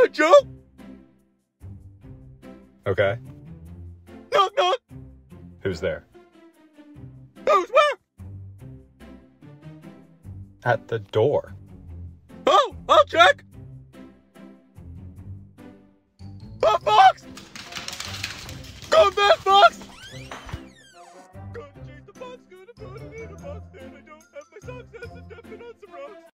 Joe? Okay. Knock, knock. Who's there? Who's where? At the door. Oh, I'll check. Papa!